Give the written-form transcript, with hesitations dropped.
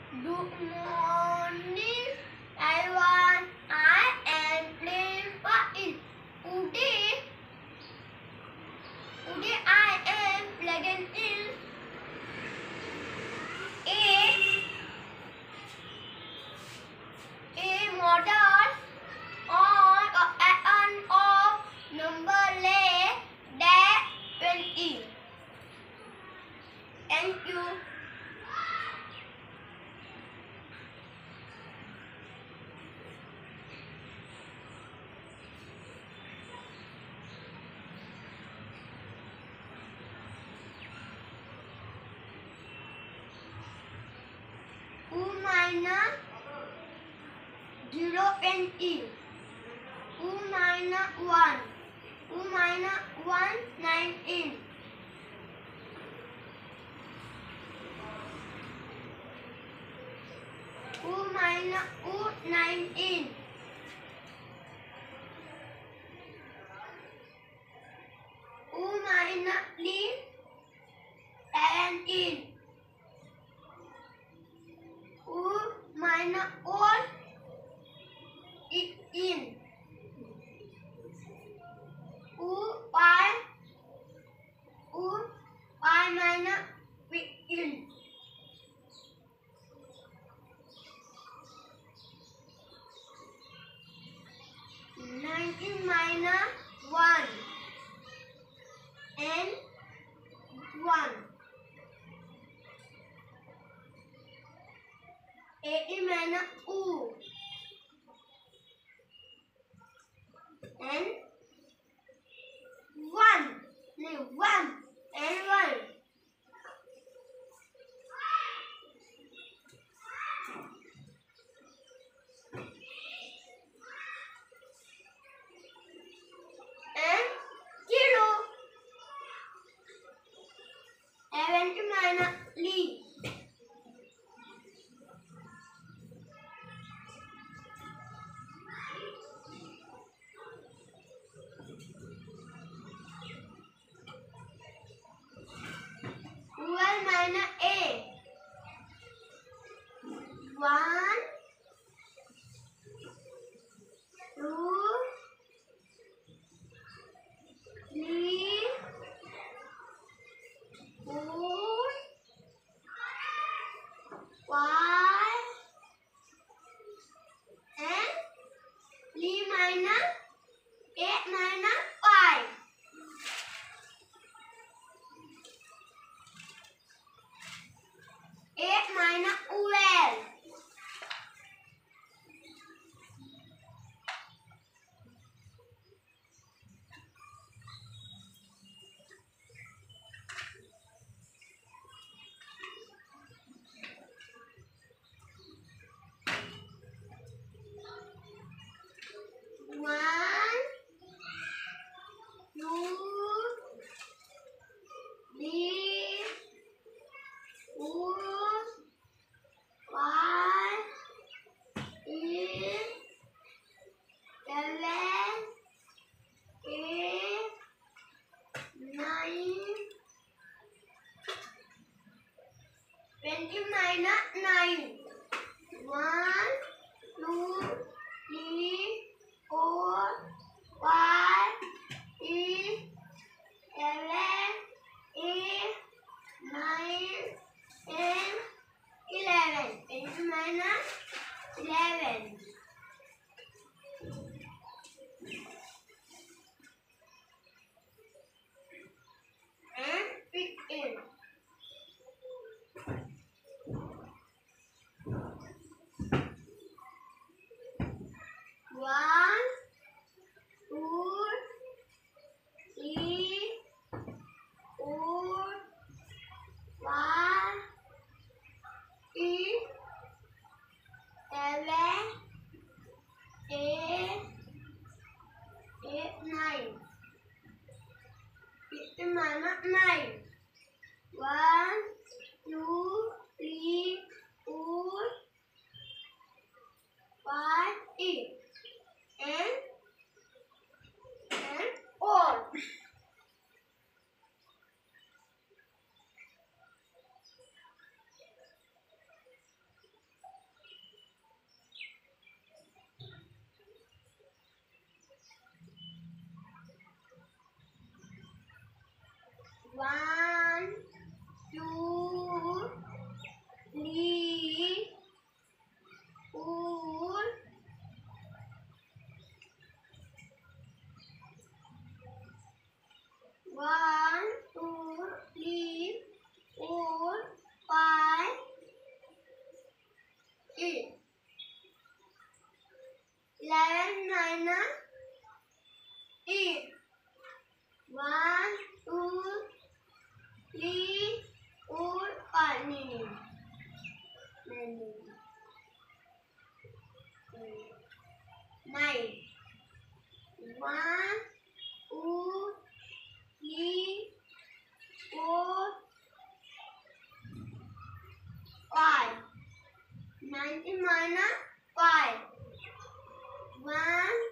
Good morning, everyone. I am playing Fa'il. Today I am plugging in a model on of number less than 20. Thank you. Minus 0.20. 2 minus 1. 2 minus 1, 19. 2 minus 2, 19. 2 minus 3, 17. Minus 4, 18. 5 minus 15. 19 minus 1 and 1. 80 minus 2 and 1. 1 and 1. And 0. 70 minus 3. 12 minus 8. 1, 2, 3, 4, 5, and 3 minus 8 minus 5. 8 minus 12. 1, 2, 3, 4, 5, 6, 7, 8, 9, 20 minus 9. 1, 2, 3, 4, 5, 6, 7, 8, 9, 10, 11. 20 minus 11. And 15. 1, 2, 3, 4, 5, 6, 7, 8, 9. 15 minus 9. 1, 2, 3, 4, 5, 6. And 4. 19 minus 5. 1